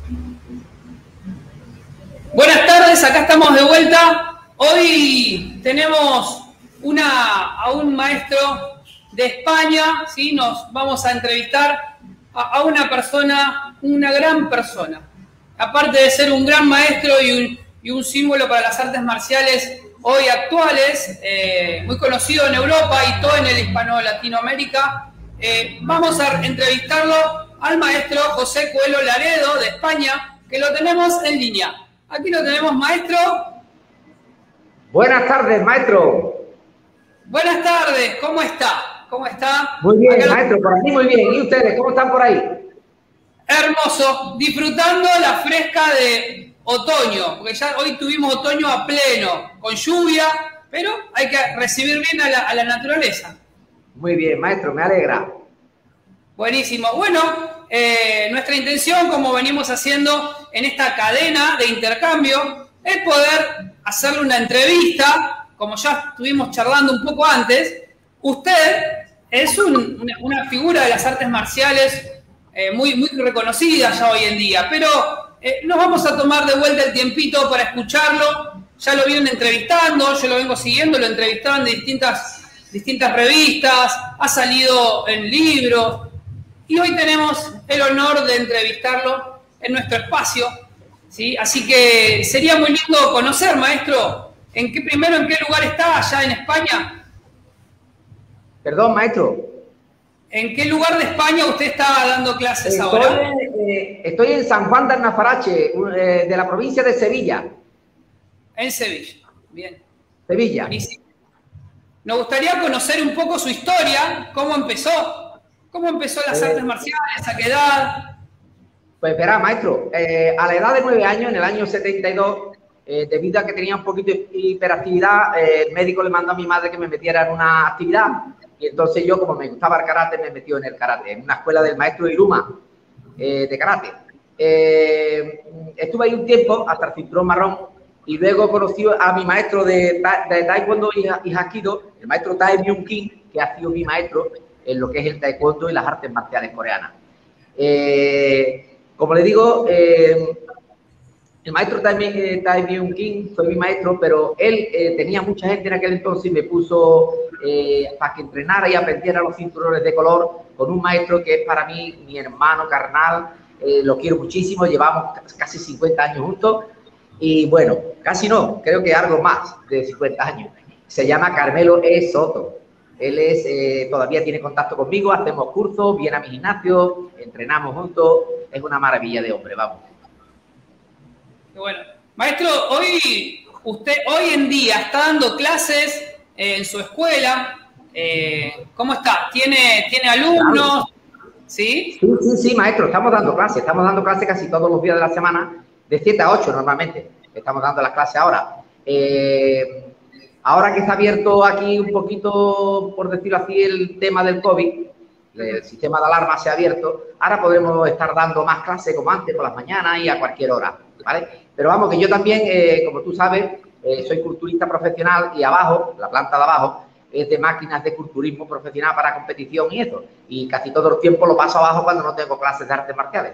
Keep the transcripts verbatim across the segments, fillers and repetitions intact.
Buenas tardes, acá estamos de vuelta. Hoy tenemos una, a un maestro de España, ¿sí? Nos vamos a entrevistar a, a una persona, una gran persona. Aparte de ser un gran maestro y un, y un símbolo para las artes marciales hoy actuales, eh, muy conocido en Europa y todo en el hispano-latinoamérica, eh, vamos a entrevistarlo al maestro José Coelho Laredo de España, que lo tenemos en línea. Aquí lo tenemos, maestro. Buenas tardes, maestro. Buenas tardes, ¿cómo está? ¿Cómo está? Muy bien, Acá maestro, por aquí muy bien. ¿Y ustedes, cómo están por ahí? Hermoso, disfrutando la fresca de otoño, porque ya hoy tuvimos otoño a pleno, con lluvia, pero hay que recibir bien a la, a la naturaleza. Muy bien, maestro, me alegra. Buenísimo. Bueno, eh, nuestra intención, como venimos haciendo en esta cadena de intercambio, es poder hacerle una entrevista, como ya estuvimos charlando un poco antes. Usted es un, una, una figura de las artes marciales eh, muy, muy reconocida ya hoy en día, pero eh, nos vamos a tomar de vuelta el tiempito para escucharlo. Ya lo vienen entrevistando, yo lo vengo siguiendo, lo entrevistaron de distintas, distintas revistas, ha salido en libros, y hoy tenemos el honor de entrevistarlo en nuestro espacio, ¿sí? Así que sería muy lindo conocer, maestro, en qué primero, en qué lugar está allá en España. Perdón, maestro. ¿En qué lugar de España usted está dando clases estoy, ahora? Eh, estoy en San Juan de Alnafarache, eh, de la provincia de Sevilla. En Sevilla, bien. Sevilla. Buenísimo. Nos gustaría conocer un poco su historia, cómo empezó. ¿Cómo empezó las eh, artes marciales? ¿A qué edad? Pues verá, maestro, eh, a la edad de nueve años, en el año setenta y dos, eh, debido a que tenía un poquito de hiperactividad, eh, el médico le mandó a mi madre que me metiera en una actividad. Y entonces yo, como me gustaba el karate, me metió en el karate, en una escuela del maestro Iruma, eh, de karate. Eh, estuve ahí un tiempo, hasta el cinturón marrón, y luego conocí a mi maestro de, de taekwondo y hapkido, el maestro Tae Myung Kim, que ha sido mi maestro en lo que es el taekwondo y las artes marciales coreanas. Eh, como le digo, eh, el maestro Tae, Tae Myung Kim fue mi maestro, pero él eh, tenía mucha gente en aquel entonces y me puso eh, para que entrenara y aprendiera los cinturones de color con un maestro que es para mí mi hermano carnal, eh, lo quiero muchísimo, llevamos casi cincuenta años juntos y bueno, casi no, creo que algo más de cincuenta años. Se llama Carmelo E. Soto. Él es, eh, todavía tiene contacto conmigo, hacemos cursos, viene a mi gimnasio, entrenamos juntos, es una maravilla de hombre, vamos. Qué bueno. Maestro, hoy, usted hoy en día está dando clases en su escuela, eh, ¿cómo está? ¿Tiene, tiene alumnos? ¿Sí? Sí, sí, sí, maestro, estamos dando clases, estamos dando clases casi todos los días de la semana, de siete a ocho normalmente, estamos dando las clases ahora. Eh, Ahora que está abierto aquí un poquito, por decirlo así, el tema del COVID, el sistema de alarma se ha abierto, ahora podemos estar dando más clases como antes, por las mañanas y a cualquier hora, ¿vale? Pero vamos, que yo también, eh, como tú sabes, eh, soy culturista profesional y abajo, la planta de abajo, es de máquinas de culturismo profesional para competición y eso. Y casi todo el tiempo lo paso abajo cuando no tengo clases de artes marciales.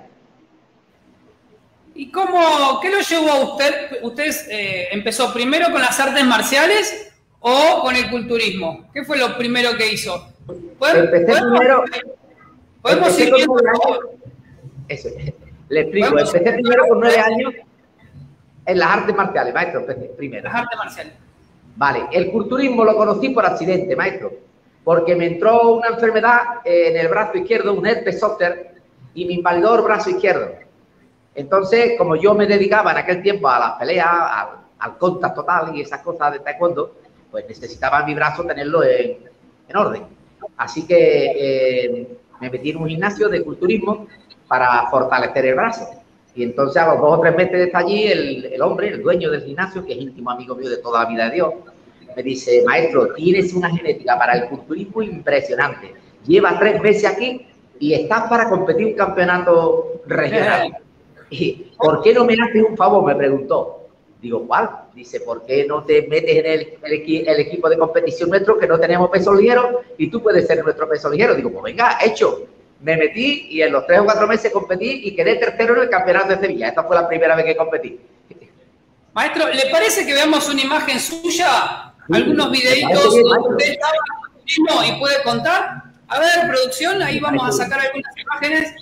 ¿Y cómo, qué lo llevó a usted? ¿Usted eh, empezó primero con las artes marciales o con el culturismo? ¿Qué fue lo primero que hizo? Empecé ¿Podemos, primero... ¿podemos empecé ir viendo? Eso, le explico. Empecé primero con nueve años en las artes marciales, maestro. Empecé primero. Las artes marciales. Vale, el culturismo lo conocí por accidente, maestro, porque me entró una enfermedad en el brazo izquierdo, un herpes zóster, y me invalidó el brazo izquierdo. Entonces, como yo me dedicaba en aquel tiempo a las peleas, al, al contact total y esas cosas de taekwondo, pues necesitaba mi brazo tenerlo en, en orden. Así que eh, me metí en un gimnasio de culturismo para fortalecer el brazo. Y entonces a los dos o tres meses de estar allí, el, el hombre, el dueño del gimnasio, que es íntimo amigo mío de toda la vida de Dios, me dice, maestro, tienes una genética para el culturismo impresionante. Llevas tres meses aquí y estás para competir un campeonato regional. ¿Y por qué no me haces un favor? Me preguntó. Digo, ¿cuál? Dice, ¿por qué no te metes en el, el, el equipo de competición nuestro, que no tenemos peso ligero, y tú puedes ser nuestro peso ligero? Digo, pues venga, hecho. me metí y en los tres o cuatro meses competí y quedé tercero en el campeonato de Sevilla. Esta fue la primera vez que competí. Maestro, ¿le parece que veamos una imagen suya? Algunos videitos bien, donde usted estaba y puede contar. A ver, producción, ahí vamos a sacar algunas imágenes.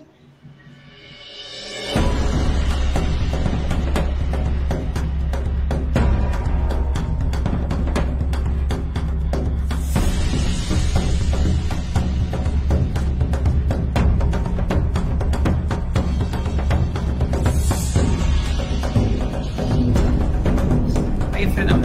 Ahí frenamos.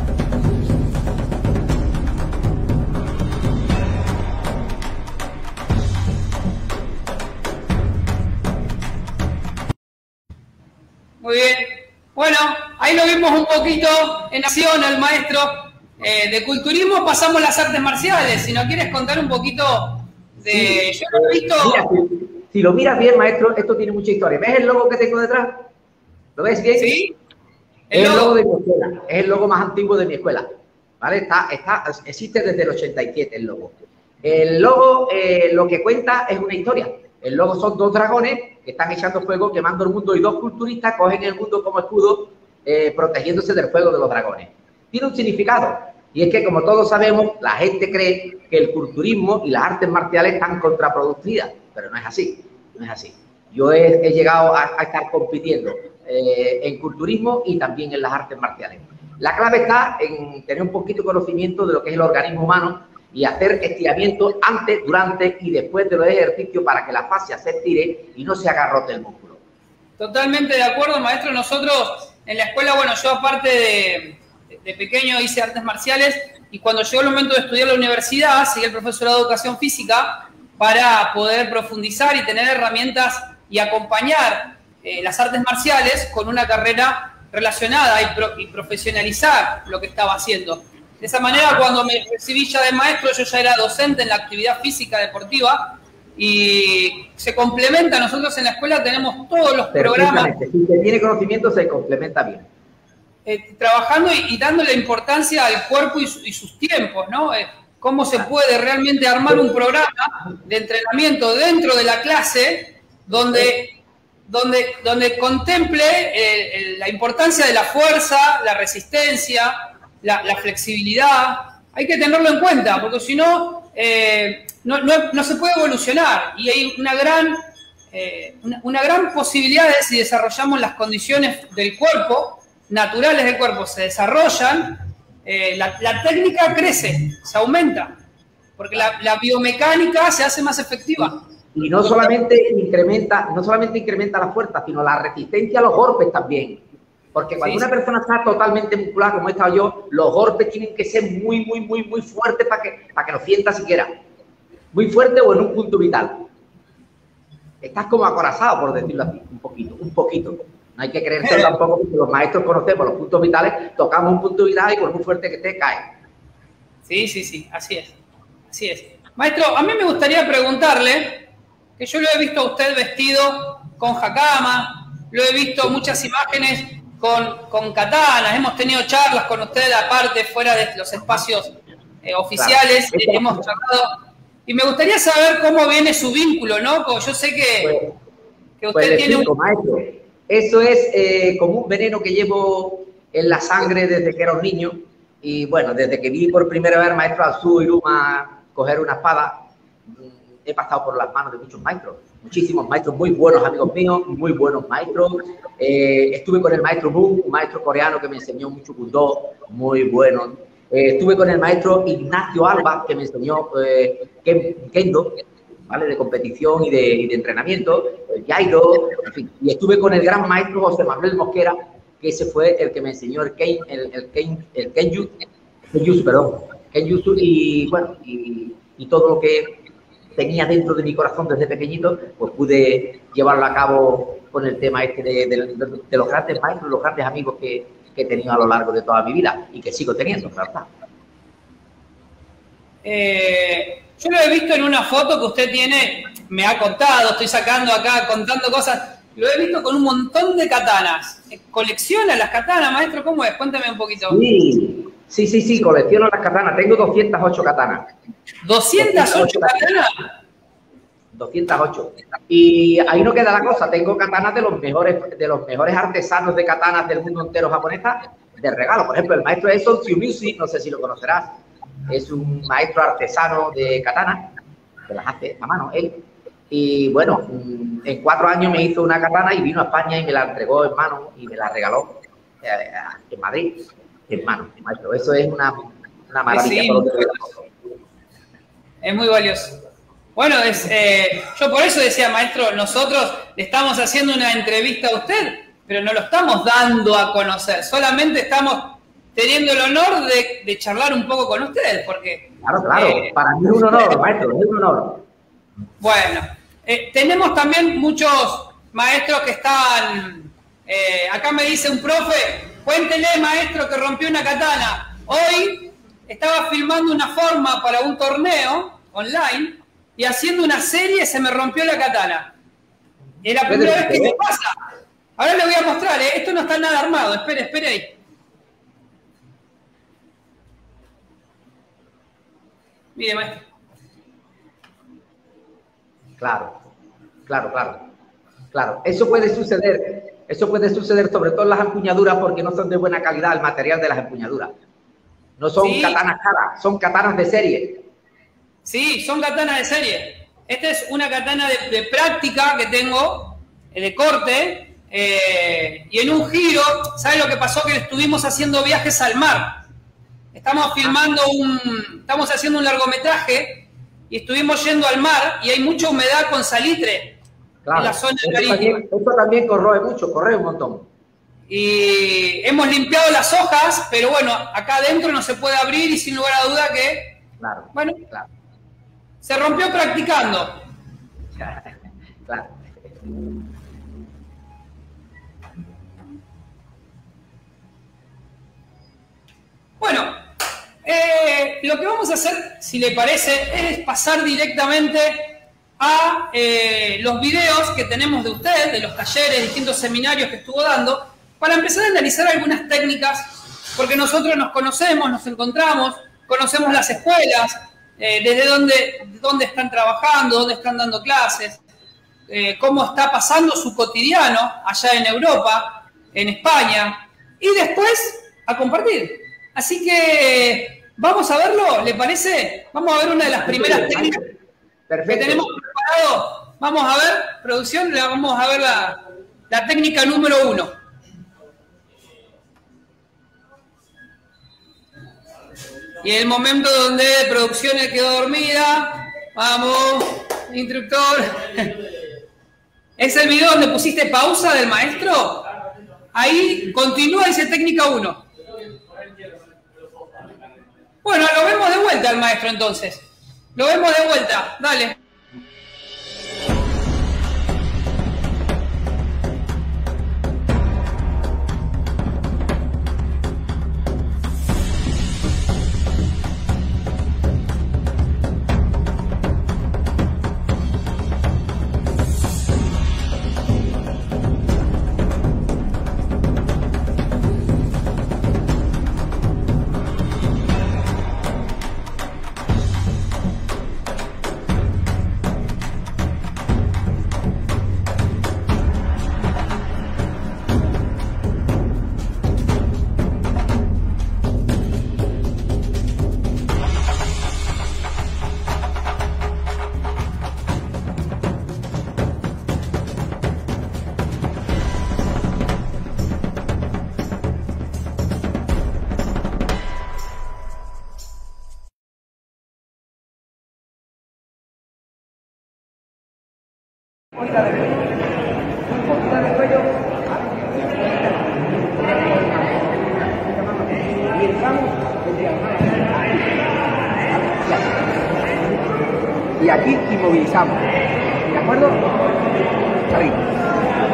Muy bien. Bueno, ahí lo vimos un poquito en acción al maestro eh, de culturismo. Pasamos a las artes marciales. Si nos quieres contar un poquito de... Sí. Yo lo he visto... Mira, si, si lo miras bien, maestro, esto tiene mucha historia. ¿Ves el logo que tengo detrás? ¿Lo ves bien? Sí. Es el logo de mi escuela. Es el logo más antiguo de mi escuela. ¿Vale? Está, está, existe desde el ochenta y siete el logo. El logo eh, lo que cuenta es una historia. El logo son dos dragones que están echando fuego, quemando el mundo, y dos culturistas cogen el mundo como escudo, eh, protegiéndose del fuego de los dragones. Tiene un significado, y es que, como todos sabemos, la gente cree que el culturismo y las artes marciales están contraproductivas, pero no es así, no es así. Yo he, he llegado a, a estar compitiendo eh, en culturismo y también en las artes marciales. La clave está en tener un poquito de conocimiento de lo que es el organismo humano y hacer estiramiento antes, durante y después de los ejercicios para que la fascia se estire y no se agarrote el músculo. Totalmente de acuerdo, maestro. Nosotros en la escuela, bueno, yo aparte de, de pequeño hice artes marciales y cuando llegó el momento de estudiar la universidad, seguí el profesorado de educación física para poder profundizar y tener herramientas y acompañar eh, las artes marciales con una carrera relacionada y, pro, y profesionalizar lo que estaba haciendo. De esa manera, cuando me recibí ya de maestro, yo ya era docente en la actividad física deportiva y se complementa. Nosotros en la escuela tenemos todos los programas. Si se tiene conocimiento, se complementa bien. Eh, trabajando y, y dándole importancia al cuerpo y, su, y sus tiempos, ¿no? Eh, cómo se puede realmente armar un programa de entrenamiento dentro de la clase donde, donde, donde contemple eh, el, la importancia de la fuerza, la resistencia, La, la flexibilidad. Hay que tenerlo en cuenta, porque si no, eh, no, no, no se puede evolucionar. Y hay una gran, eh, una, una gran posibilidad de, si desarrollamos las condiciones del cuerpo, naturales del cuerpo, se desarrollan, eh, la, la técnica crece, se aumenta, porque la, la biomecánica se hace más efectiva. Y no solamente incrementa, no solamente incrementa la fuerza, sino la resistencia a los golpes también. Porque cuando sí, una persona está totalmente musculada, como he estado yo, los golpes tienen que ser muy, muy, muy, muy fuertes para que, para que lo sienta siquiera. Muy fuerte o en un punto vital. Estás como acorazado, por decirlo así, un poquito, un poquito. No hay que creerse tampoco, porque los maestros conocemos los puntos vitales, tocamos un punto vital y por muy fuerte que esté, cae. Sí, sí, sí, así es. Así es. Maestro, a mí me gustaría preguntarle, que yo lo he visto a usted vestido con hakama, lo he visto muchas imágenes Con, con katanas, hemos tenido charlas con usted aparte, fuera de los espacios eh, oficiales, claro. eh, hemos charlado, y me gustaría saber cómo viene su vínculo, ¿no? Como yo sé que, pues, que usted pues tiene explico, un... maestro. Eso es eh, como un veneno que llevo en la sangre desde que era un niño, y bueno, desde que vi por primera vez al maestro Alzú Iruma coger una espada, he pasado por las manos de muchos maestros, muchísimos maestros, muy buenos amigos míos, muy buenos maestros. Eh, estuve con el maestro Moon, un maestro coreano que me enseñó mucho Budo, muy bueno. Eh, estuve con el maestro Ignacio Alba, que me enseñó eh, Kendo, ¿vale? De competición y de, y de entrenamiento, el Jairo, en fin. Y estuve con el gran maestro José Manuel Mosquera, que ese fue el que me enseñó el Ken, el, el Ken, el Kenju, Kenjutsu, perdón, Kenjutsu, y bueno, y, y todo lo que tenía dentro de mi corazón desde pequeñito, pues pude llevarlo a cabo con el tema este de, de, de, de los grandes maestros, los grandes amigos que, que he tenido a lo largo de toda mi vida y que sigo teniendo, ¿verdad? Eh, yo lo he visto en una foto que usted tiene, me ha contado, estoy sacando acá, contando cosas, lo he visto con un montón de katanas. ¿Colecciona las katanas, maestro? ¿Cómo es? Cuéntame un poquito. Sí, sí, sí, sí, colecciono las katanas. Tengo doscientas ocho katanas. ¿doscientas ocho katanas? doscientos ocho. Y ahí no queda la cosa. Tengo katanas de los mejores, de los mejores artesanos de katanas del mundo entero japonesa de regalo. Por ejemplo, el maestro Eson Tsumishi, no sé si lo conocerás, es un maestro artesano de katanas, que las hace a mano él. Y bueno, en cuatro años me hizo una katana y vino a España y me la entregó en mano y me la regaló eh, en Madrid, en mano, maestro. Eso es una, una maravilla. Sí, es muy valioso. Bueno, es, eh, yo por eso decía, maestro, nosotros le estamos haciendo una entrevista a usted, pero no lo estamos dando a conocer, solamente estamos teniendo el honor de, de charlar un poco con usted, porque... Claro, claro, eh, para mí es un honor, maestro, es un honor. Bueno, eh, tenemos también muchos maestros que están... Eh, acá me dice un profe, cuéntele, maestro, que rompió una katana. Hoy estaba filmando una forma para un torneo online y haciendo una serie se me rompió la katana. Es la primera vez que me pasa. Ahora le voy a mostrar, ¿eh? Esto no está nada armado. Espere, espere ahí. Mire, maestro. Claro, claro, claro. Claro, eso puede suceder. Eso puede suceder sobre todo en las empuñaduras porque no son de buena calidad el material de las empuñaduras. No son sí. katanas caras, son katanas de serie. Sí, son katanas de serie. Esta es una katana de, de práctica que tengo, de corte, eh, y en un giro, ¿sabes lo que pasó? Que estuvimos haciendo viajes al mar. Estamos filmando un, estamos haciendo un largometraje y estuvimos yendo al mar y hay mucha humedad con salitre claro, en la zona del marítima. Esto también corroe mucho, corre un montón. Y hemos limpiado las hojas, pero bueno, acá adentro no se puede abrir y sin lugar a duda que, claro, bueno, claro. Se rompió practicando. Claro. Bueno, eh, lo que vamos a hacer, si le parece, es pasar directamente a eh, los videos que tenemos de usted, de los talleres, distintos seminarios que estuvo dando, para empezar a analizar algunas técnicas, porque nosotros nos conocemos, nos encontramos, conocemos las escuelas, eh, desde dónde, dónde están trabajando, dónde están dando clases, eh, cómo está pasando su cotidiano allá en Europa, en España, y después a compartir. Así que vamos a verlo, ¿le parece? Vamos a ver una de las primeras técnicas que tenemos preparado. Vamos a ver, producción, le vamos a ver la, la técnica número uno. Y el momento donde producción quedó dormida. Vamos, instructor. ¿Es el video donde pusiste pausa del maestro? Ahí continúa, dice técnica uno. Bueno, lo vemos de vuelta al maestro entonces. Lo vemos de vuelta. Dale. Y aquí inmovilizamos, ¿de acuerdo? Ahí.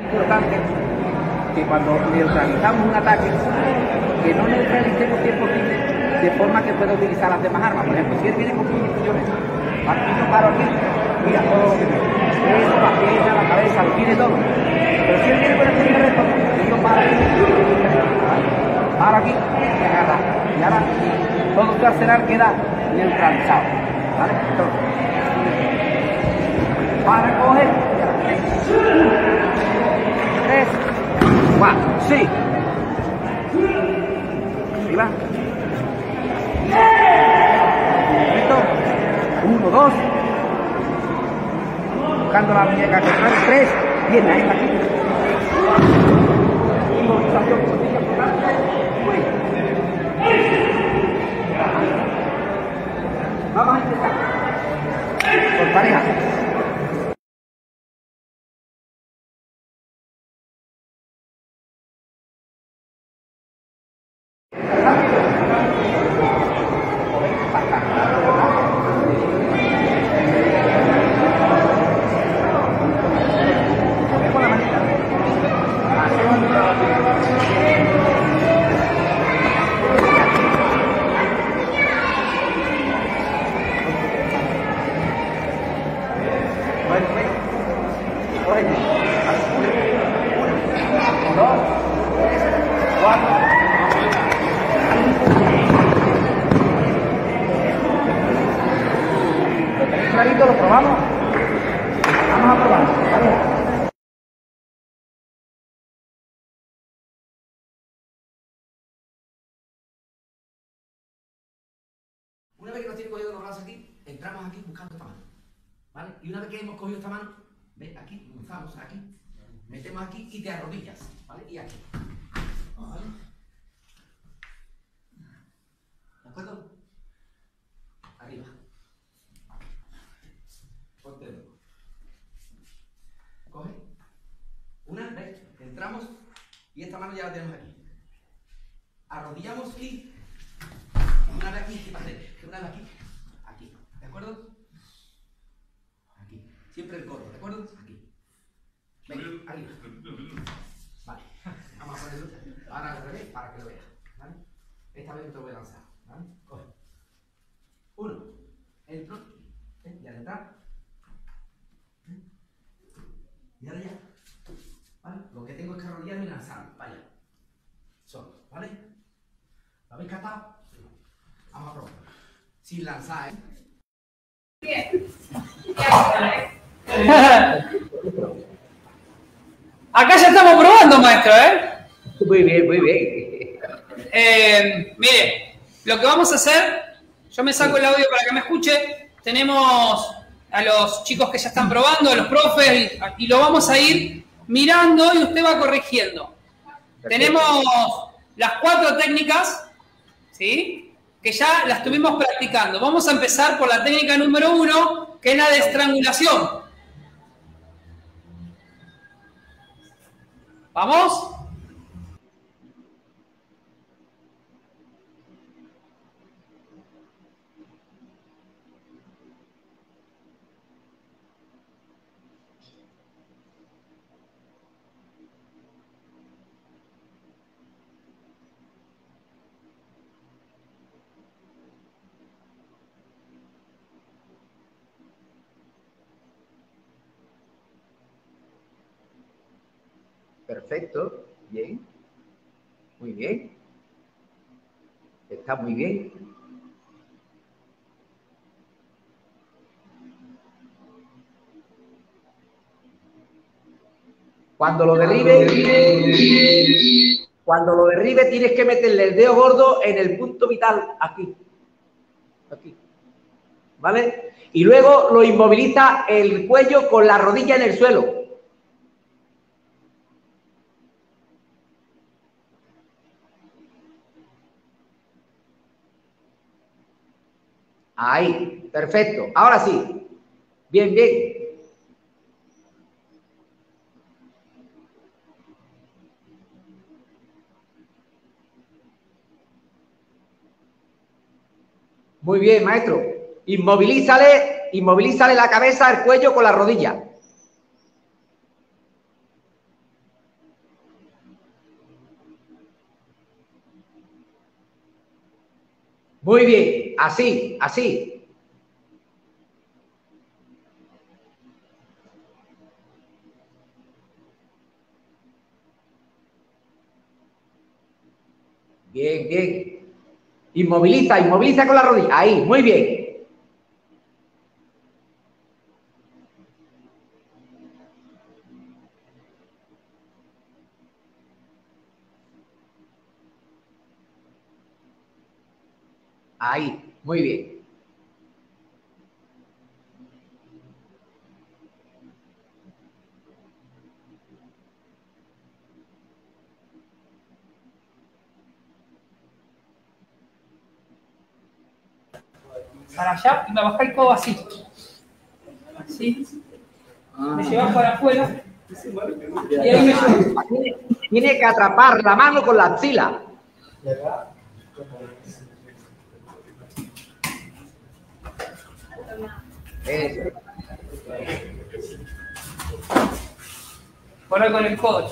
importante que cuando neutralizamos un ataque, que no neutralicemos cien por ciento de forma que pueda utilizar las demás armas. Por ejemplo, si él viene con municiones, aquí yo paro aquí, mira todo lo que tiene. Eso, la pierna, la cabeza, lo tiene todo. Pero si él viene con el primer reto, yo paro aquí, paro aquí y agarra. Y ahora todo tu arsenal queda neutralizado. ¿Vale? Entonces, para coger, tres, cuatro, sí. Ahí va. Uno, dos. Buscando la muñeca que trae. Tres. Bien, ahí está aquí. Inmovilización cortilla por delante. Vamos a empezar. Por pareja. Lo probamos. Vamos a probarlo. ¿Vale? Una vez que nos tiene cogido los brazos aquí, entramos aquí buscando esta mano. ¿Vale? Y una vez que hemos cogido esta mano, ve aquí, comenzamos aquí, metemos aquí y te arrodillas. ¿Vale? Y aquí. ¿Vale? ¿De acuerdo? Arriba. Ponte el dedo. Coge. Una vez, entramos y esta mano ya la tenemos aquí. Arrodillamos aquí. Una vez aquí, fíjate, una vez aquí. Aquí. ¿De acuerdo? Aquí. Siempre el codo, ¿de acuerdo? Aquí. Venga, arriba. Vale. Vamos a ponerlo. Ahora al revés para que lo veas. ¿Vale? Esta vez no te voy a lanzar. ¿Vale? Coge. Uno. Entro. ¿Eh? Y al entrar. Y ahora ya, ¿vale? Lo que tengo es que arrodillarme y lanzarme, vaya, solo, ¿vale? ¿Lo habéis captado? Vamos a probarlo, sin lanzar, ¿eh? Bien. Acá ya estamos probando, maestro, ¿eh? Muy bien, muy bien. Eh, mire, lo que vamos a hacer, yo me saco el audio para que me escuche, tenemos a los chicos que ya están probando, a los profes, y, y lo vamos a ir mirando y usted va corrigiendo. Perfecto. Tenemos las cuatro técnicas, ¿sí? Que ya las estuvimos practicando. Vamos a empezar por la técnica número uno, que es la de estrangulación. ¿Vamos? Perfecto, bien, muy bien, está muy bien. Cuando lo derribe, cuando lo derribe tienes que meterle el dedo gordo en el punto vital, aquí, aquí, ¿vale? Y luego lo inmoviliza el cuello con la rodilla en el suelo. Ahí, perfecto. Ahora sí. Bien, bien. Muy bien, maestro. Inmovilízale, inmovilízale la cabeza, el cuello con la rodilla. Muy bien, así, así. Bien, bien. Inmoviliza, inmoviliza con la rodilla. Ahí, muy bien. Ahí, muy bien. Para allá y me bajá el codo así. Así. Me llevas para afuera. Y ahí me llevas. Tiene, tiene que atrapar la mano con la axila. Eso. Por ahí con el codo.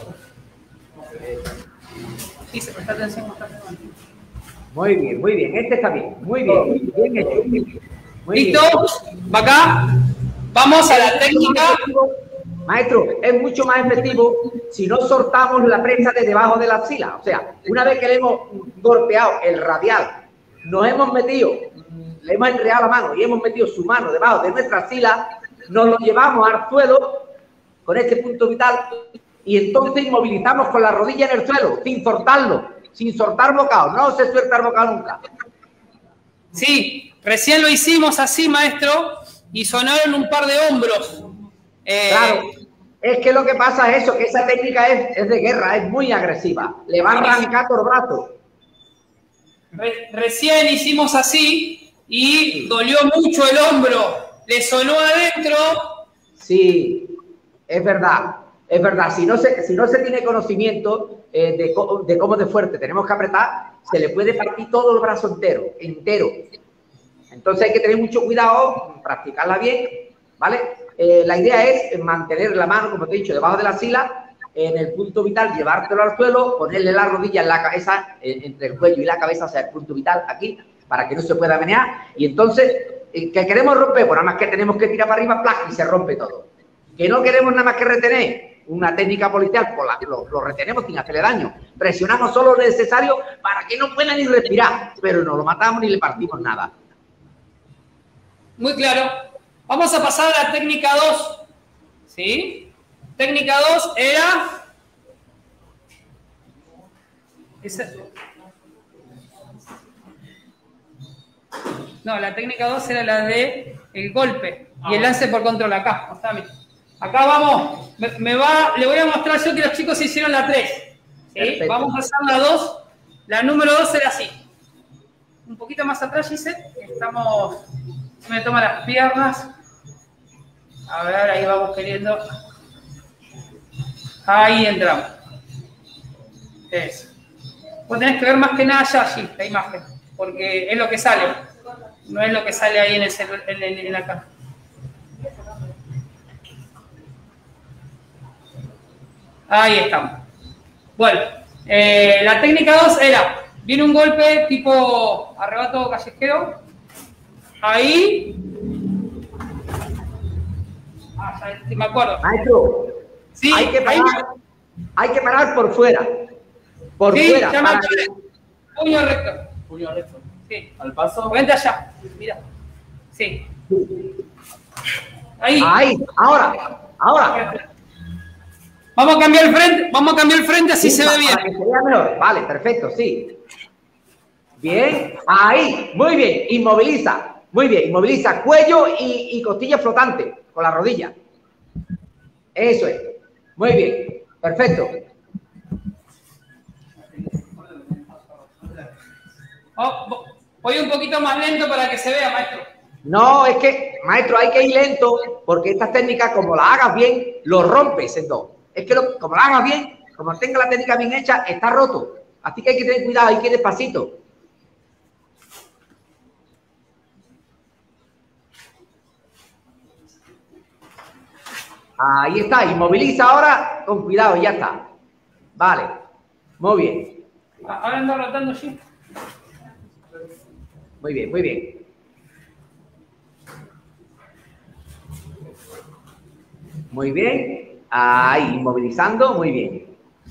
Sí, se presta atención. Muy bien, muy bien. Este está bien. Muy bien. Bien hecho. Muy ¿Listo? bien. Acá. Vamos a la técnica. Maestro, es mucho más efectivo si no soltamos la presa de debajo de la axila. O sea, una vez que le hemos golpeado el radial, nos hemos metido, le hemos enredado la mano y hemos metido su mano debajo de nuestra axila, nos lo llevamos al suelo con este punto vital y entonces inmovilizamos con la rodilla en el suelo, sin soltarlo, sin soltar bocado. No se suelta el bocado nunca. Sí, recién lo hicimos así, maestro, y sonaron un par de hombros. Eh, claro, es que lo que pasa es eso, que esa técnica es, es de guerra, es muy agresiva. Le va a arrancar por brazo. Re, recién hicimos así y dolió mucho el hombro. Le sonó adentro. Sí, es verdad, es verdad. Si no se, si no se tiene conocimiento eh, de, de cómo de fuerte tenemos que apretar, se le puede partir todo el brazo entero, entero. Entonces hay que tener mucho cuidado, practicarla bien, ¿vale? Eh, la idea es mantener la mano, como te he dicho, debajo de la axila, en el punto vital, llevártelo al suelo, ponerle la rodilla en la cabeza, eh, entre el cuello y la cabeza, o sea, el punto vital aquí, para que no se pueda menear. Y entonces, eh, ¿qué queremos romper? Pues nada más que tenemos que tirar para arriba, ¡plac! Y se rompe todo. Que no queremos nada más que retener una técnica policial, pues la, lo, lo retenemos sin hacerle daño. Presionamos solo lo necesario para que no pueda ni respirar, pero no lo matamos ni le partimos nada. Muy claro. Vamos a pasar a la técnica dos. ¿Sí? Técnica dos era... Esa... No, la técnica dos era la de el golpe y el lance por control. Acá, mostrame. Acá vamos. Me, me va, le voy a mostrar yo que los chicos hicieron la tres. ¿Sí? Vamos a hacer la dos. La número dos era así. Un poquito más atrás, Giselle. Estamos... Me toma las piernas. A ver, ahí vamos queriendo. Ahí entramos. Eso. Vos tenés que ver más que nada allá, allí, la imagen. Porque es lo que sale. No es lo que sale ahí en, el celu en, en, en la cámara. Ahí estamos. Bueno, eh, la técnica dos era, viene un golpe tipo arrebato callejero. Ahí. Ah, ya me acuerdo. Maestro, sí, hay que parar, ahí... hay que parar por fuera. Por sí, fuera. Ya para... me Puño recto. Puño recto. Sí. Al paso. Vente allá. Mira. Sí. Ahí. Ahí. Ahora. Ahora. Vamos a cambiar el frente. Vamos a cambiar el frente así sí, se ve bien. Para que se vea mejor. Vale, perfecto, sí. Bien. Ahí. Muy bien. Inmoviliza. Muy bien. Inmoviliza cuello y, y costilla flotante con la rodilla. Eso es. Muy bien. Perfecto. Oh, voy un poquito más lento para que se vea, maestro. No, es que, maestro, hay que ir lento porque estas técnicas, como la hagas bien, lo rompes en dos. Es que lo, como la hagas bien, como tenga la técnica bien hecha, está roto. Así que hay que tener cuidado, hay que ir despacito. Ahí está, inmoviliza ahora con cuidado, ya está. Vale, muy bien. Ahora ando rotando, sí. Muy bien, muy bien. Muy bien. Ahí, inmovilizando, muy bien.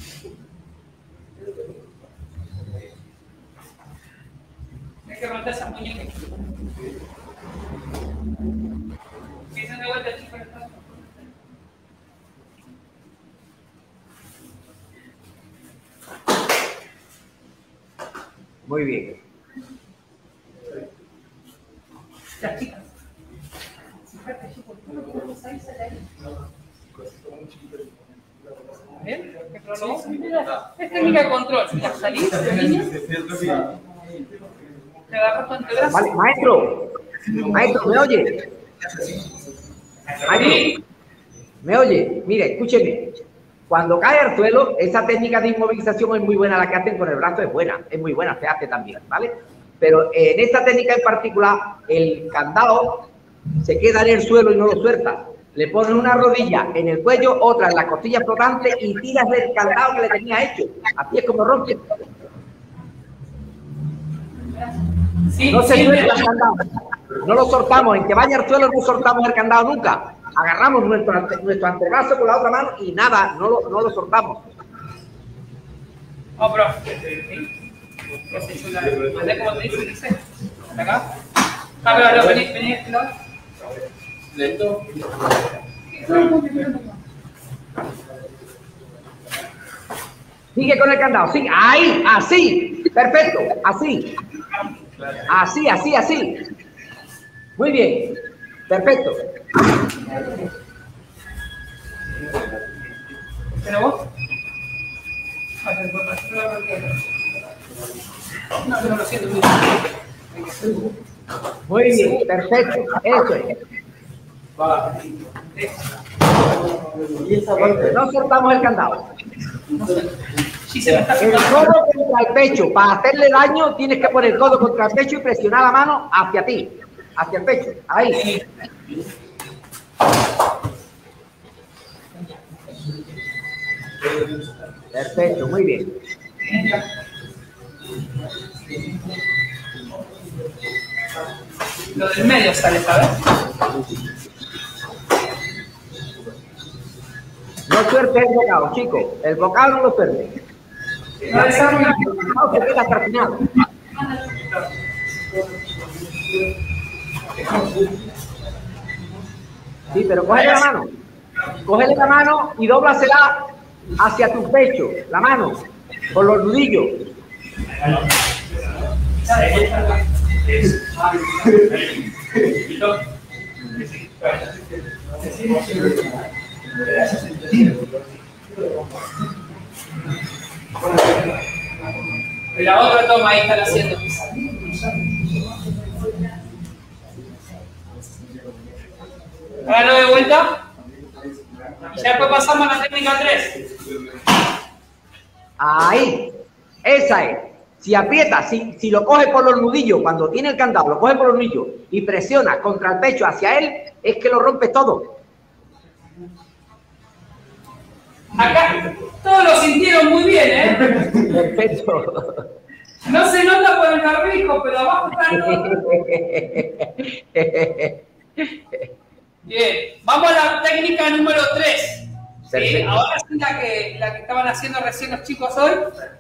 Hay que romper esa muñeca. Empiezan de vuelta, chicos. Muy bien. Las chicas. ¿Bien? ¿Qué probó? Es técnica de control. Si la salís, te agarras tu antebrazo. Vale, maestro. Maestro, ¿me oye? Maestro, ¿me oye? Mire, escúcheme. Cuando cae al suelo, esa técnica de inmovilización es muy buena, la que hacen con el brazo es buena, es muy buena, se hace también, ¿vale? Pero en esta técnica en particular, el candado se queda en el suelo y no lo suelta. Le pones una rodilla en el cuello, otra en la costilla flotante y tiras del candado que le tenía hecho. Así es como rompe. Sí, no se sí, suelta el candado. No lo soltamos. En que vaya al suelo no soltamos el candado nunca. Agarramos nuestro, ante, nuestro antebrazo con la otra mano y nada, no lo, no lo soltamos. No, pero... ¿Qué has hecho? ¿Vale? ¿Cómo te dice? ¿Dice? ¿Acá? Ah, pero no, vení, vení, ¿no? Lento. Sigue con el candado, sí, ahí, así, perfecto, así, así, así, así. Muy bien, perfecto. ¿Pero vos? No, yo no lo siento. Muy bien, perfecto, eso es. No soltamos el candado. El codo contra el pecho. Para hacerle daño tienes que poner el codo contra el pecho y presionar la mano hacia ti, hacia el pecho. Ahí. Perfecto, muy bien. Lo del medio sale, ¿sabes? No sueltes el bocado, chicos. El bocado no lo sueltes. No, el bocado se queda hasta el final. Sí, pero cógele la mano. Cógele la mano y dóblasela hacia tu pecho. La mano. Con los nudillos. La otra toma, ahí están haciendo. Hágalo de vuelta. Ya después pasamos a la técnica tres. Ahí. Esa es. Si aprieta, si, si lo coge por los nudillos, cuando tiene el candado, lo coge por los nudillos y presiona contra el pecho hacia él, es que lo rompes todo. Acá todos lo sintieron muy bien, ¿eh? Perfecto. No se nota por el barbijo, pero abajo está todo. Bien, vamos a la técnica número tres. ¿Sí? Ahora sí la que, la que estaban haciendo recién los chicos hoy.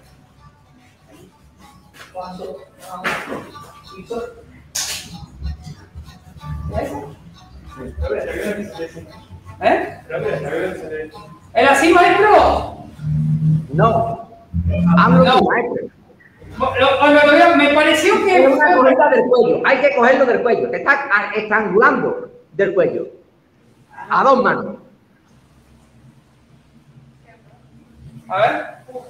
¿Eh? ¿Era así, maestro? No. Hablo No. con maestro. Lo, lo, lo, me pareció que... Es una cogida del cuello. Hay que cogerlo del cuello. Te está estrangulando del cuello. A dos manos. A ver.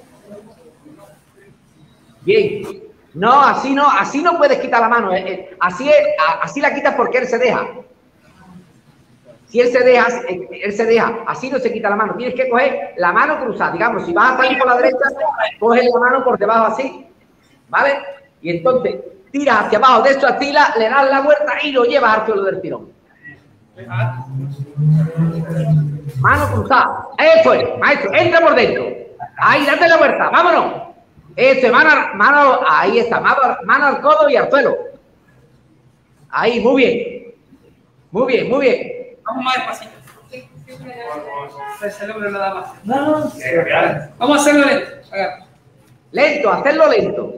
Bien. No, así no, así no puedes quitar la mano. Así es, así la quitas porque él se deja. Si él se deja, él se deja, así no se quita la mano. Tienes que coger la mano cruzada. Digamos, si vas a salir por la derecha, coges la mano por debajo así. ¿Vale? Y entonces tiras hacia abajo de su axila, le das la vuelta y lo llevas al suelo del tirón. Mano cruzada. Eso es, maestro. Entra por dentro. Ahí, date la vuelta. Vámonos. Eso, mano, mano, ahí está. Mano, mano al codo y al suelo. Ahí, muy bien. Muy bien, muy bien. Vamos más despacito. Ese hombre no da más. No, no. Vamos a hacerlo lento. Agarra. Lento, hacerlo lento.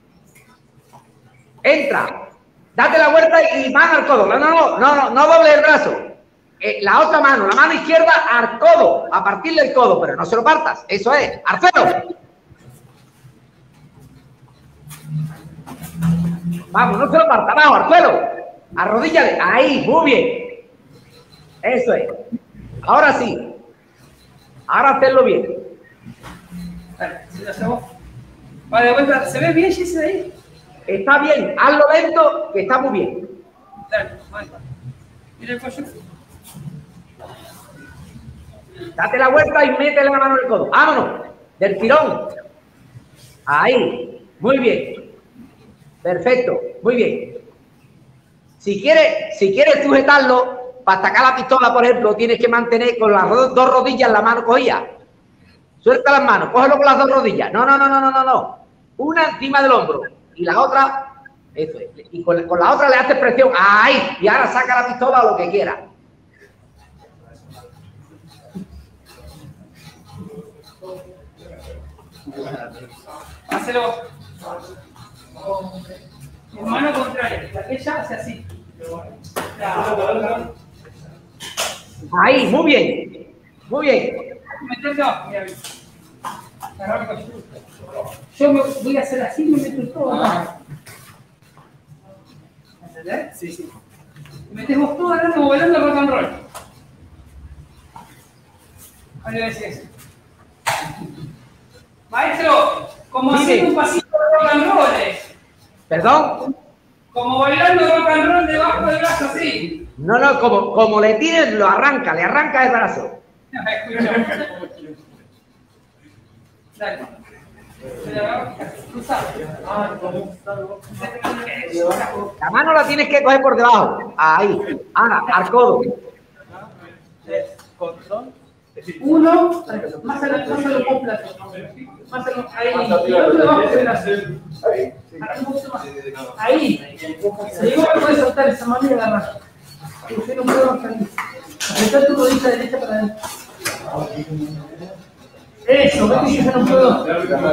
Entra. Date la vuelta y mano al codo. No, no, no, no, no, no doble el brazo. Eh, la otra mano, la mano izquierda al codo, a partir del codo, pero no se lo partas. Eso es, al suelo. Vamos, no se lo parta, abajo, al suelo. Arrodíllale. Ahí, muy bien. Eso es. Ahora sí. Ahora hacerlo bien. Dale, si lo hacemos. Vale, de vuelta. ¿Se ve bien, Jesse, de ahí? Está bien. Hazlo lento, que está muy bien. Dale, vale. Mira el cuello. Date la vuelta y métele la mano en el codo. Vámonos. Del tirón. Ahí. Muy bien. Perfecto. Muy bien. Si quieres, si quieres sujetarlo, para sacar la pistola, por ejemplo, tienes que mantener con las dos rodillas la mano cogida. Suelta las manos, cógelo con las dos rodillas. No, no, no, no, no, no, no. Una encima del hombro y la otra, eso es. Y con, con la otra le haces presión. Ahí. Y ahora saca la pistola o lo que quieras. Hacelo. Mano contraria. Aquella hace así. Ahí, muy bien. Muy bien. Metete abajo, mira. Yo me voy a hacer así y me meto todo abajo. ¿Entendés? Sí, sí. Metes vos todo adelante como bailando rock and roll. Ahí lo decís. Maestro, como haciendo un pasito de rock and roll. ¿Perdón? Como bailando rock and roll debajo del brazo así. No, no, como, como le tires, lo arranca, le arranca el brazo. Dale. La mano la tienes que coger por debajo. Ahí. Ahora, al codo. Uno, más a los más a los platos. Más a los, ahí. Y otro debajo del brazo. Ahí. Si digo que puedes soltar esa mano y agarrar. Usted no puede bajar. Apretar tu rodilla derecha para adentro. Eso, ves que yo no puedo.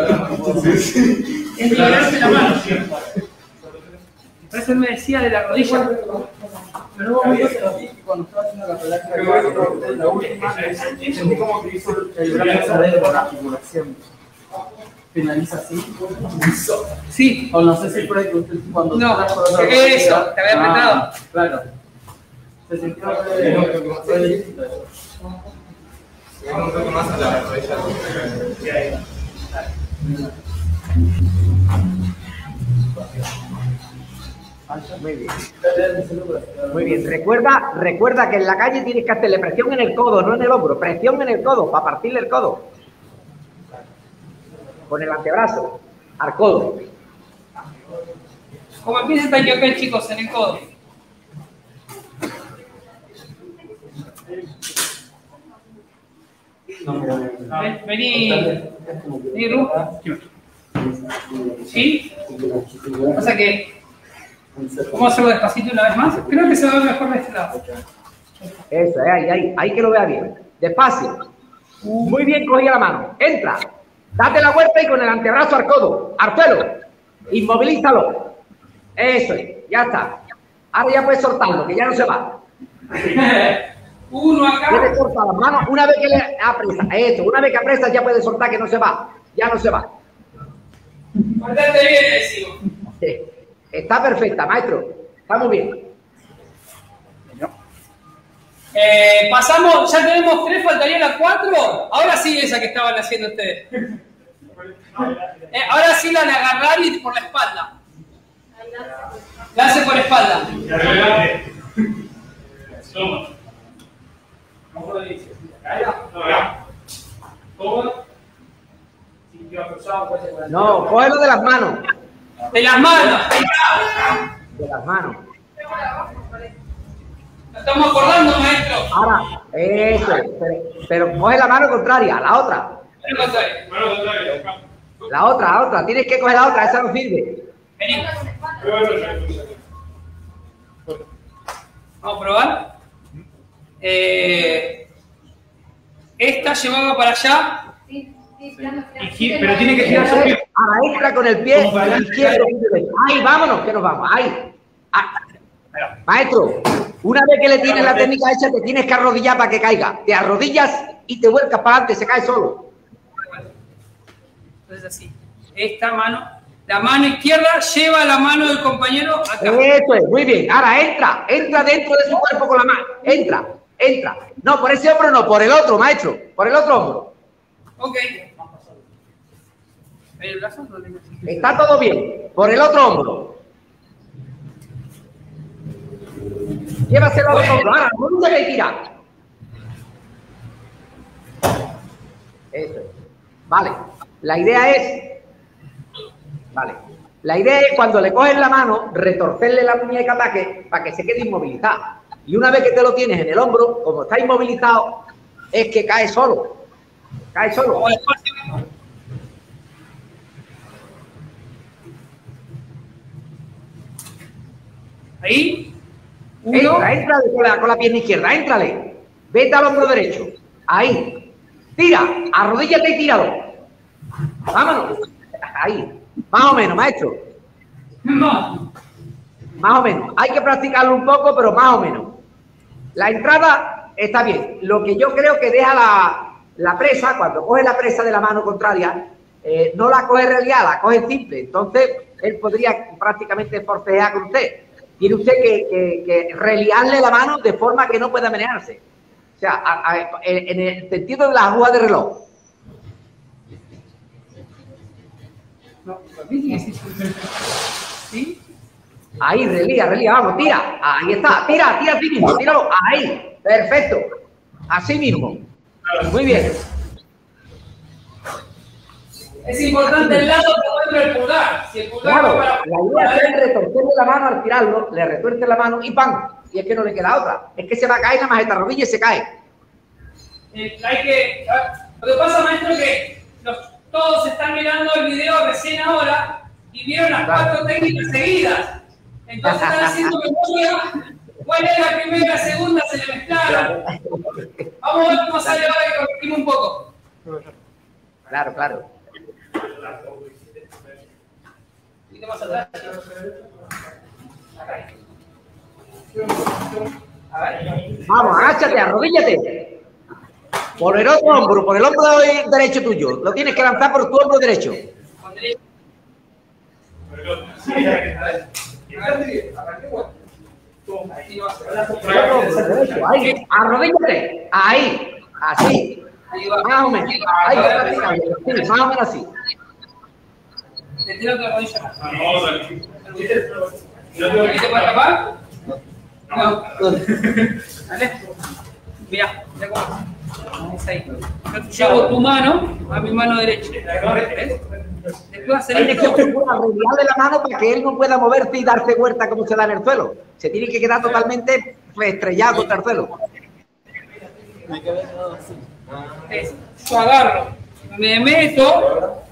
Es liberarse la mano. Por eso él me decía de la rodilla. Pero no vamos a cuando estaba haciendo la palanca, la última, sentí como que hizo el brazo adentro, la articulación. Finaliza así. Sí. O no sé si fue que usted cuando. No, eso, te había apretado. Ah, claro. Se sintió re distinto eso. Un poco más a la rodilla. Muy bien. Muy bien. Recuerda, recuerda que en la calle tienes que hacerle presión en el codo, no en el hombro. Presión en el codo, para partirle el codo. Con el antebrazo, al codo. Como empieza el taiyuken, chicos, en el codo. Ven, vení, vení, Ru. ¿Sí? O sea que, vamos a hacerlo despacito una vez más. Creo que se va a ver mejor de este lado. Eso, ahí, ahí, ahí que lo vea bien. Despacio. Muy bien cogida la mano. Entra. Date la vuelta y con el antebrazo al codo, al suelo. Inmovilízalo. Eso es, ya está. Ahora ya puedes soltarlo, que ya no se va. Uno acá. Puedes soltar las manos una vez que le apresas. Eso, una vez que apresas ya puedes soltar que no se va. Ya no se va. Bastante bien, decimos. Está perfecta, maestro. Está muy bien. Eh, pasamos, ya tenemos tres, faltaría la cuatro. Ahora sí, esa que estaban haciendo ustedes. Eh, ahora sí la de agarrar y por la espalda. La hace por la espalda. No, cógelo de las manos. De las manos. De las manos. Nos estamos acordando, maestro. Ahora, eso, pero, pero coge la mano contraria, la otra. La otra, la otra. Tienes que coger la otra, esa no sirve. Vení. Vamos a probar. Eh, esta llevaba para allá. Sí, sí, claro, Y gi- pero tiene que girar su pie. Ahora entra con el pie Como para izquierdo. Ahí, vámonos, que nos vamos. Ahí. Ah. Maestro, una vez que le tienes la técnica hecha, te tienes que arrodillar para que caiga. Te arrodillas y te vuelcas para adelante, se cae solo. Entonces así. Esta mano, la mano izquierda lleva la mano del compañero acá. Eso es, muy bien. Ahora entra, entra dentro de su cuerpo con la mano. Entra, entra. No, por ese hombro no, por el otro, maestro. Por el otro hombro. Ok. ¿El brazo? Está todo bien. Por el otro hombro. Llévaselo al otro hombro. Ahora, no se le tira. Eso es. Vale. La idea es... Vale. La idea es cuando le coges la mano, retorcerle la muñeca para que, para que se quede inmovilizada. Y una vez que te lo tienes en el hombro, como está inmovilizado, es que cae solo. Cae solo. Ahí. Uno. Entra, entra con la, con la pierna izquierda, éntrale. Vete al hombro derecho. Ahí. Tira, arrodíllate y tíralo. Vámonos. Ahí. Más o menos, maestro. No. Más o menos. Hay que practicarlo un poco, pero más o menos. La entrada está bien. Lo que yo creo que deja la, la presa, cuando coge la presa de la mano contraria, eh, no la coge realidad, la coge simple. Entonces, él podría prácticamente forcejear con usted. Tiene usted que, que, que reliarle la mano de forma que no pueda menearse. O sea, a, a, en el sentido de la aguja de reloj. No, ¿sí? Ahí, relía, relía, vamos, tira. Ahí está, tira, tira a ti mismo, tíralo. Ahí, perfecto. Así mismo. Muy bien. Es importante el lado que muestra el pulgar. Si el pulgar Claro, va para la idea es retorcerle la mano al tirarlo, le retuerce la mano y ¡pam! Y es que no le queda otra. Es que se va a caer, nada más esta rodilla y se cae. Eh, hay que, lo que pasa, maestro, es que los, todos están mirando el video recién ahora y vieron las Claro. cuatro técnicas seguidas. Entonces están haciendo memoria. ¿Cuál es la primera, la segunda? Se le mezclaron. Vamos a ver cómo sale ahora que corregimos un poco. Claro, claro. Un poquito más atrás. Acá. A ver. Vamos, agáchate, arrodíllate. Por el otro hombro, por el hombro derecho tuyo. Lo tienes que lanzar por tu hombro derecho. Con derecha. Ahí, arrodíllate. Ahí, así. Ahí va. Más o menos. Ahí, sí, más o menos así. Te tiro otra rodilla más. ¿Viste para tapar? No. ¿Vale? Mira, mira cómo es ahí. Yo llevo tu mano a mi mano derecha. ¿Ves? Después hacer Tienes que esto. arrodillarle la mano para que él no pueda moverse y darse vuelta como se da en el suelo. Se tiene que quedar totalmente estrellado contra el suelo. Es, yo agarro, me meto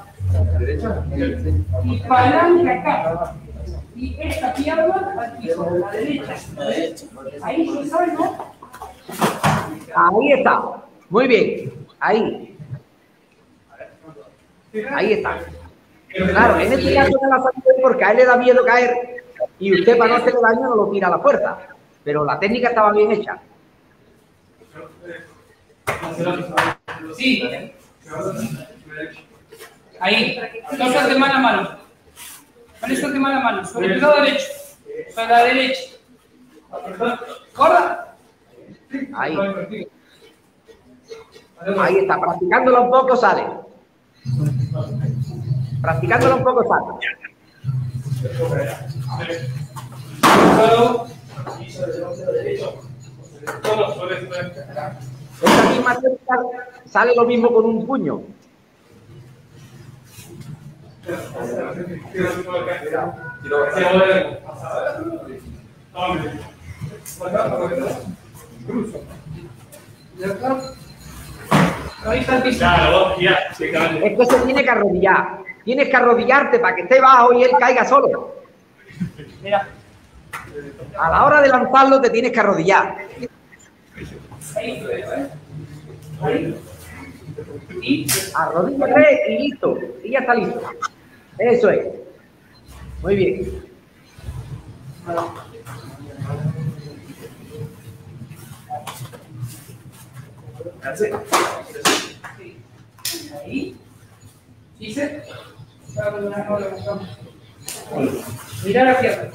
y palanca acá. Y esta pierna al piso, la derecha. Ahí yo salgo. Ahí está. Muy bien. Ahí. Ahí está. Claro, en este caso no la salió porque a él le da miedo caer y usted para no hacerle daño no lo tira a la fuerza. Pero la técnica estaba bien hecha. Sí. Ahí. No suelte mano a mano. No suelte mano a mano. Sobre el lado derecho. Sobre la derecha. ¿Corda? Ahí. Ahí está. Practicándolo un poco sale. Practicándolo un poco sale. Esta misma técnica sale lo mismo con un puño. Ahí está el piso. Es que se tiene que arrodillar. Tienes que arrodillarte para que esté bajo y él caiga solo. Mira. A la hora de lanzarlo te tienes que arrodillar. Ahí. Ahí. Y Arrodíllate y listo. Y ya está listo. Eso es. Muy bien. ahí. Dice. Mirar la pierna.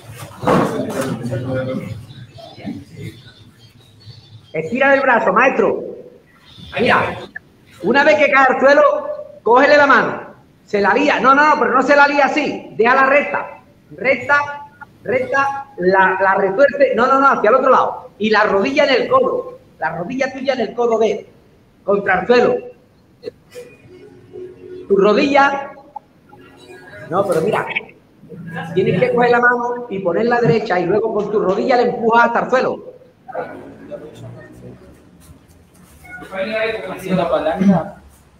Estira el brazo, maestro. Mira, una vez que cae al suelo, cógele la mano. Se la lía. No, no, no, pero no se la lía así. Déjala recta. Recta, recta, la, la retuerce. No, no, no, hacia el otro lado. Y la rodilla en el codo. La rodilla tuya en el codo de él. Contra el suelo. Tu rodilla. No, pero mira. Tienes que coger la mano y ponerla derecha y luego con tu rodilla le empujas hasta el suelo. Haciendo la palanca.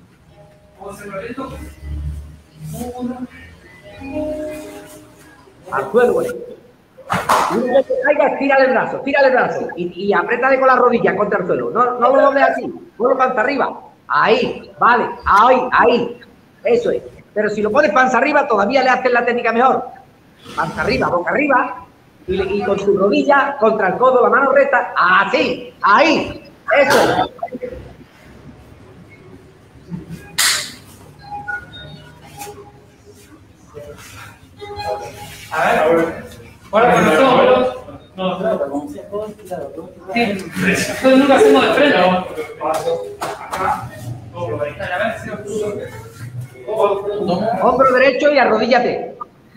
Al suelo, güey. Y una vez que caiga, tírale el brazo, tírale el brazo y, y apriétale con la rodilla contra el suelo. No, no lo dobles así, ponlo panza arriba. Ahí, vale, ahí, ahí. Eso es. Pero si lo pones panza arriba, todavía le haces la técnica mejor. Panza arriba, boca arriba y, y con tu rodilla contra el codo, la mano recta. Así, ahí. Eso es. A ver, ahora con los hombros. No, claro, como sea, todo es claro, todo es claro. Sí, nosotros nunca hacemos de frente. Acá. Hombro derecho y arrodíllate.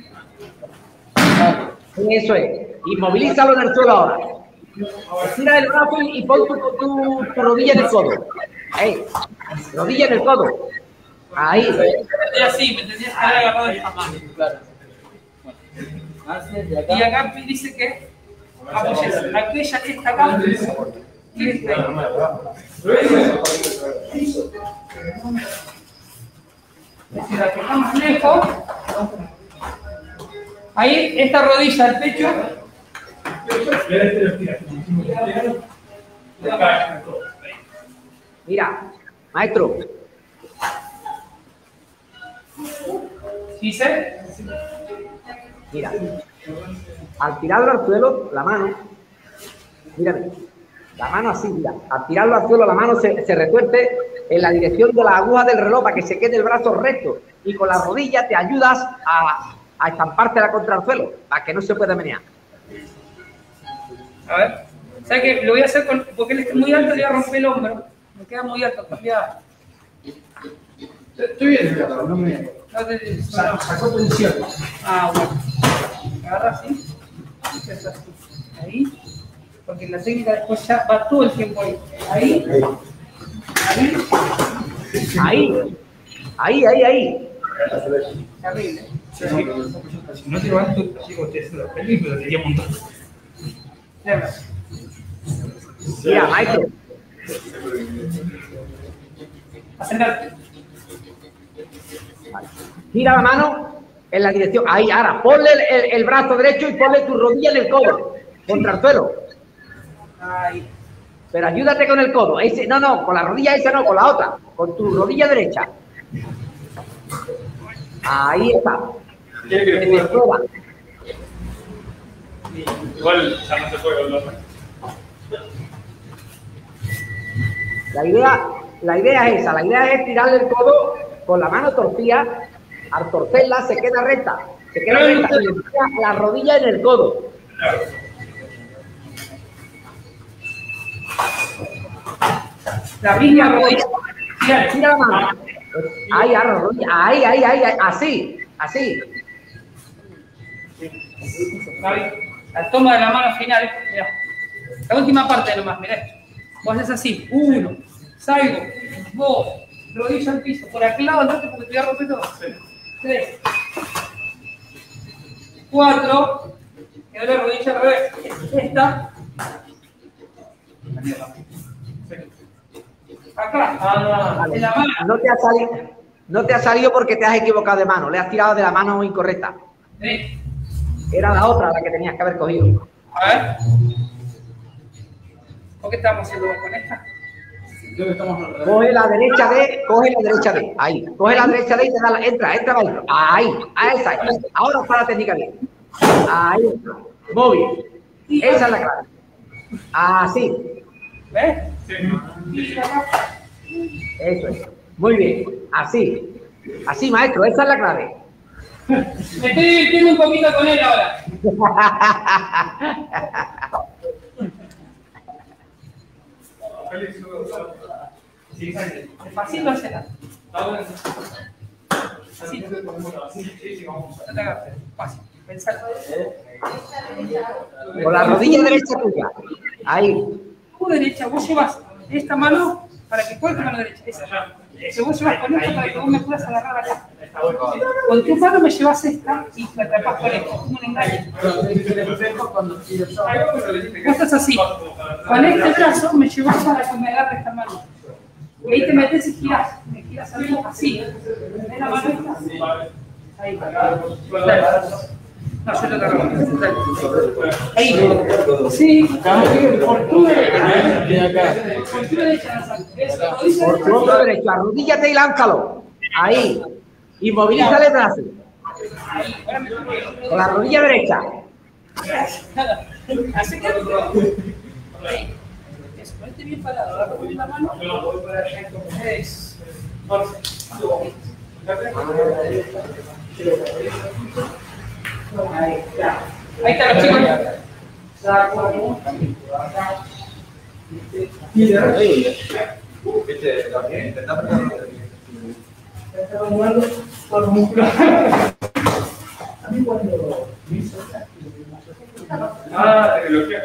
Eso es. Inmovilízalo en el suelo ahora. Estira el brazo y pon tu, tu, tu rodilla en el codo. Ahí. Rodilla en el codo. Ahí. Y así, me tendrías que haber agarrado esta mano. Claro. Hacia de acá. Y acá dice que apoyes aquella que está acá y esta ahí. Es decir, la que está más lejos, ahí esta rodilla al pecho. Mira, maestro. Dice, Mira. Al tirarlo al suelo, la mano. Mírame. La mano así, mira. Al tirarlo al suelo, la mano se, se retuerce en la dirección de la aguja del reloj para que se quede el brazo recto. Y con la rodilla te ayudas a, a estampártela contra el suelo para que no se pueda menear. a ver, ¿sabes qué? Lo voy a hacer con, porque él está muy alto, le voy a romper el hombro. Me queda muy alto, cambia. Estoy bien, no me. No te, Sa- Sacó tensión. Ah, bueno. Agarra así. Y haces así. Ahí. Porque la técnica después ya va todo el tiempo ahí. Ahí. Ahí. Ahí. Ahí, ahí, ahí. Terrible. Si no te levanto, así como te hace la película, sería un montón. Mira. Mira, maestro. Acércate. Gira la mano en la dirección. Ahí, ahora, ponle el, el- el brazo derecho y ponle tu rodilla en el codo. Contra el suelo. Ahí. Pero ayúdate con el codo. Ese, no, no, con la rodilla esa no, con la otra. Con tu rodilla derecha. Ahí está. Tiene que En el codo. igual ya no se puede hablar. La idea, la idea es esa. La idea es tirarle el codo con la mano torcida. Al torcerla se queda recta. Se queda recta y le tira la rodilla en el codo. La misma rodilla. Tira, tira la mano. Ahí, ahora, rodilla. Ahí, ahí, ahí, ahí. Así, así. Gaby, la toma de la mano final. Mirá. La última parte nomás, mirá. Vos haces así. Uno. Salgo. Dos. Rodilla al piso. Por aquel lado andate porque te voy a romper todo. Tres. Cuatro. Quedó la rodilla al revés. Esta. Acá. Ah, en la mano. No te ha salido, no te ha salido porque te has equivocado de mano. Le has tirado de la mano incorrecta. Vení. Era la otra la que tenías que haber cogido. A ver. ¿Por qué estamos haciendo con esta? Coge la derecha de, coge la derecha de, ahí. Coge la derecha de y te da la, entra, entra, maestro. Ahí, a esa. Ahora está la técnica bien. Ahí está. Móvil. Esa es la clave. Así. ¿Ves? Eso es. Muy bien. Así. Así, maestro. Esa es la clave. Me estoy divirtiendo un poquito con él ahora. Fácil no será. Así. No te agarres. Fácil. Pensar. Con la rodilla derecha tuya. Ahí. Tu derecha, vos llevas esta mano para que cuelgue la mano derecha. Esa. Que vos llevas con esta para que vos me puedas agarrar acá. Con tu mano me llevas esta y me atrapas con esto. Como un engaño. Vos estás así. Con este brazo me llevas para que me agarre esta mano. Y ahí te metes y girás. Me girás algo así. ¿Ves la mano esta? Ahí. Dale. No, yo te agarro. Ahí. Sí. Por tu derecha. Por tu derecha. Por tu otro derecho. Arrodíllate y lánzalo. Ahí. Y movilízale el brazo. Con la rodilla derecha. Así que. Ahí. Eso, ponete bien parado. Agarra con la mano. Es. Ahí está. Ahí está los chicos. Viste, lo que intentás apretar. Ah, tecnología.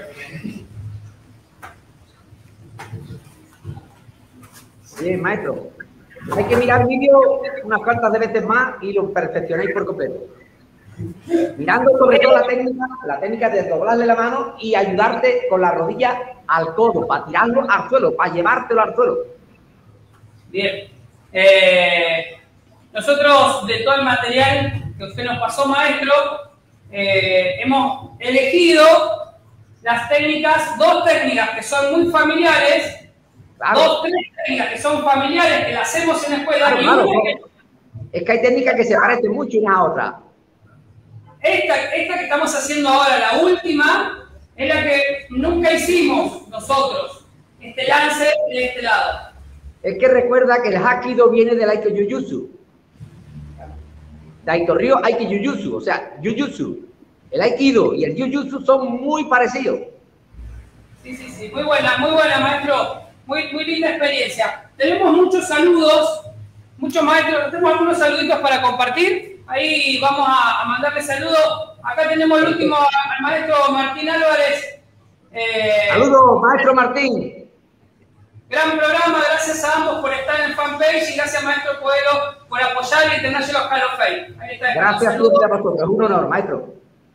Bien, maestro. Hay que mirar el vídeo unas cuantas de veces más y lo perfeccionáis por completo. Mirando sobre todo la técnica, la técnica de doblarle la mano y ayudarte con la rodilla al codo, para tirarlo al suelo, para llevártelo al suelo. Bien. Eh, nosotros, de todo el material que usted nos pasó, maestro, eh, hemos elegido las técnicas, dos técnicas que son muy familiares, Claro. dos, tres técnicas que son familiares, que las hacemos en la escuela, Claro, y claro, una claro. que Es que hay técnicas que se parecen mucho una a otra. Esta, esta que estamos haciendo ahora, la última, es la que nunca hicimos nosotros. Este lance de este lado. Es que recuerda que el Hapkido viene del Aito Jujutsu. De Aito Ryo Aiki Jujutsu, o sea, Jujutsu. El Aikido y el Jujutsu son muy parecidos. Sí, sí, sí. Muy buena, muy buena, maestro. Muy, muy linda experiencia. Tenemos muchos saludos, muchos maestros. Tenemos algunos saluditos para compartir. Ahí vamos a, a mandarle saludos. Acá tenemos el último al maestro Martín Álvarez. Eh, Saludos, maestro Martín. Gran programa, gracias a ambos por estar en el fanpage y gracias maestro Coelho por apoyar el International Hall of Fame. Ahí está. Gracias siempre a vosotros, es un honor, maestro.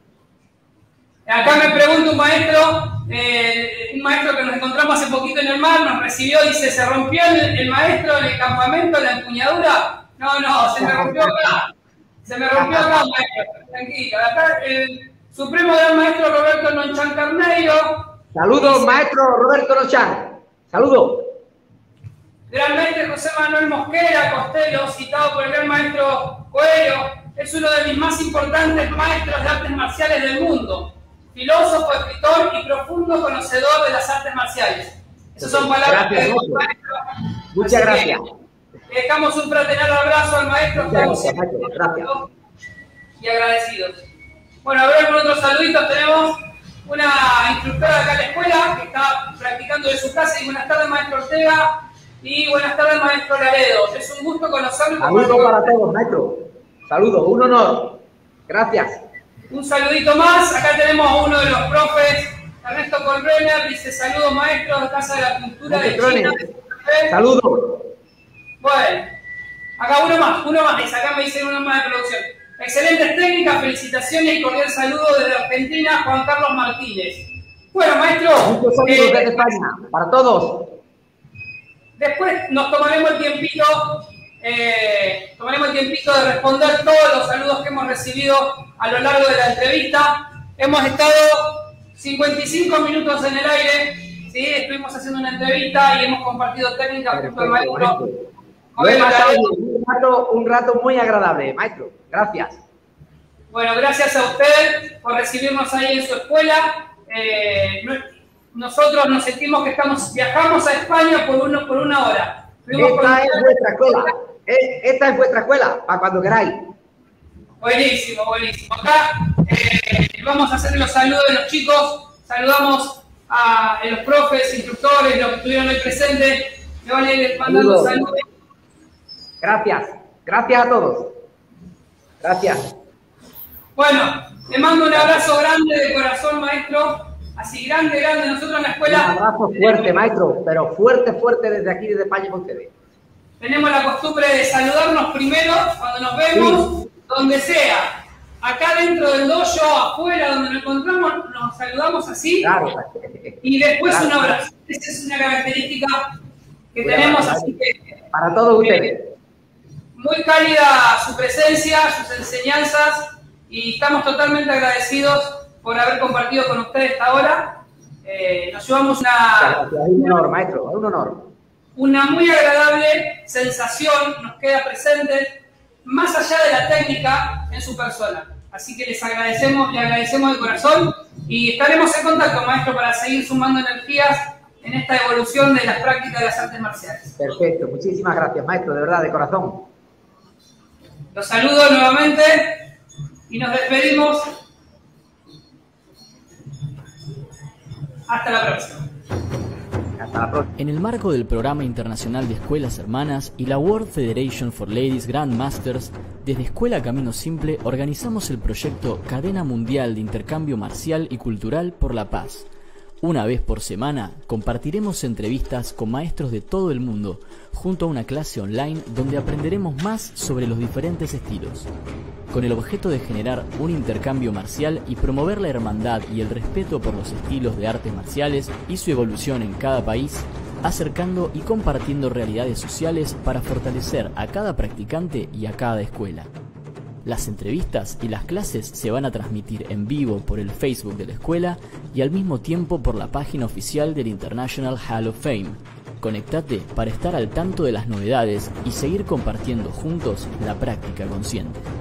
Acá me pregunta un maestro, eh, un maestro que nos encontramos hace poquito en el mar, nos recibió, dice, ¿se rompió el, el maestro en el campamento, la empuñadura? No, no, se me rompió acá. Se me rompió acá, maestro. Tranquilo. Acá el Supremo Gran Maestro Roberto Nonchan Carneiro. Saludos, dice, maestro Roberto Nonchan. Saludos. Gran Maestro José Manuel Mosquera Costello, citado por el Gran Maestro Coelho, es uno de mis más importantes maestros de artes marciales del mundo. Filósofo, escritor y profundo conocedor de las artes marciales. Esas son palabras Gracias, que maestro. maestro. Muchas Así gracias. que, dejamos un fraternal abrazo al maestro. Muchas Estamos gracias, maestro. Gracias. y agradecidos. Bueno, a ver, con otros saluditos tenemos una instructora acá en la escuela que está practicando de su casa. Y buenas tardes, maestro Ortega. Y buenas tardes, maestro Laredo. Es un gusto conocerlo. Saludos para todos, maestro. Saludos, un honor. Gracias. Un saludito más. Acá tenemos a uno de los profes, Ernesto Colbrenner. Dice, saludos, maestros de Casa de la Cultura de China. Saludos. Bueno, acá uno más, uno más. Dice, acá me dicen uno más de producción. Excelentes técnicas, felicitaciones y cordial saludo desde Argentina, Juan Carlos Martínez. Bueno, maestro. Muchos saludos eh, desde España, para todos. Después nos tomaremos el tiempito, eh, tomaremos el tiempito de responder todos los saludos que hemos recibido a lo largo de la entrevista. Hemos estado cincuenta y cinco minutos en el aire, ¿sí? Estuvimos haciendo una entrevista y hemos compartido técnicas junto al maestro. He pasado un rato, un rato muy agradable, maestro. Gracias. Bueno, gracias a usted por recibirnos ahí en su escuela. Eh, nosotros nos sentimos que estamos, viajamos a España por, uno, por una hora. Fuimos Esta es vuestra escuela. Esta es vuestra escuela, para cuando queráis. Buenísimo, buenísimo. Acá eh, vamos a hacer los saludos de los chicos. Saludamos a, a los profes, instructores, los que estuvieron hoy presentes. Me van a ir mandando saludos. saludos. Gracias. Gracias a todos. Gracias. Bueno, te mando un abrazo grande de corazón, maestro. Así grande, grande. Nosotros en la escuela... Un abrazo fuerte, maestro, pero fuerte, fuerte desde aquí, desde España con ustedes. Tenemos la costumbre de saludarnos primero cuando nos vemos, sí. Donde sea. Acá dentro del dojo, afuera, donde nos encontramos, nos saludamos así. Claro. Y después claro. Un abrazo. Esa es una característica que claro, tenemos, claro. Así que... Para todos ustedes. Muy cálida su presencia, sus enseñanzas, y estamos totalmente agradecidos por haber compartido con ustedes esta hora. Eh, nos llevamos una... Es un honor, maestro, es un honor. Una muy agradable sensación nos queda presente, más allá de la técnica, en su persona. Así que les agradecemos, le agradecemos de corazón y estaremos en contacto, maestro, para seguir sumando energías en esta evolución de las prácticas de las artes marciales. Perfecto, muchísimas gracias, maestro, de verdad, de corazón. Los saludo nuevamente y nos despedimos. Hasta la próxima. Hasta la próxima. En el marco del Programa Internacional de Escuelas Hermanas y la World Federation for Ladies Grandmasters, desde Escuela Camino Simple organizamos el proyecto Cadena Mundial de Intercambio Marcial y Cultural por la Paz. Una vez por semana compartiremos entrevistas con maestros de todo el mundo, junto a una clase online donde aprenderemos más sobre los diferentes estilos, con el objeto de generar un intercambio marcial y promover la hermandad y el respeto por los estilos de artes marciales y su evolución en cada país, acercando y compartiendo realidades sociales para fortalecer a cada practicante y a cada escuela. Las entrevistas y las clases se van a transmitir en vivo por el Facebook de la escuela y al mismo tiempo por la página oficial del International Hall of Fame. Conectate para estar al tanto de las novedades y seguir compartiendo juntos la práctica consciente.